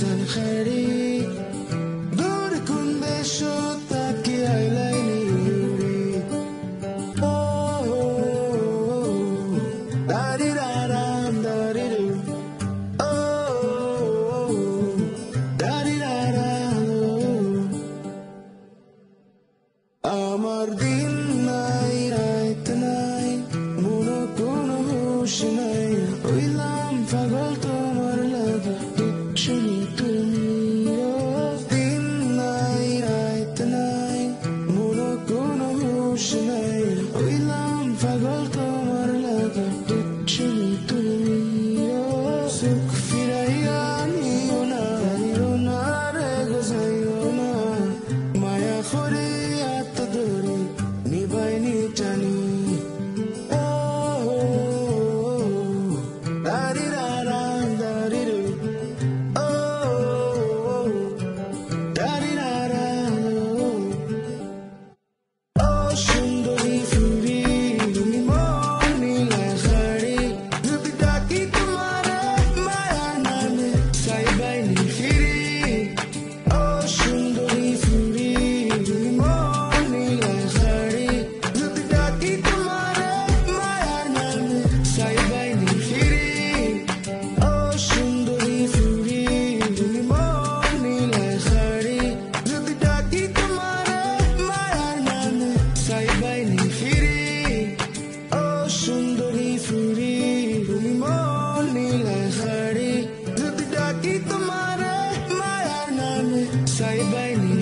নীলান খাড়ি দূর কোন দেশ তাকে আইলাইনি উড়ি ও দারি রারাম দারি রু ও দারি রারাম আমার দিন নাই রাত নাই মনো কোনো হুশ নাই হইলাম পাগল তোমার লাগে শুনি তুমি দিন নাই রাত নাই মনো কোনো হুশ নাই হইলাম পাগল তোমার লাগে শুনি তুমি সুখ ফিরাইয়া নিও না রে গোসাইও না মায়া করে ধরে নিবাইনি টানি ও দারি রারাম দারি রু ও দারি রারাম ও সুন্দরী ফুরি মন নীলা শাড়ি যদি ডাকি তোমার মায়া নামে সাইবাইনি ফিরি ও সুন্দরী ফুরি সুন্দরী ফুরি মন নীলা শাড়ি যদি ডাকি তোমার মায়ার নামে সাইবাইনি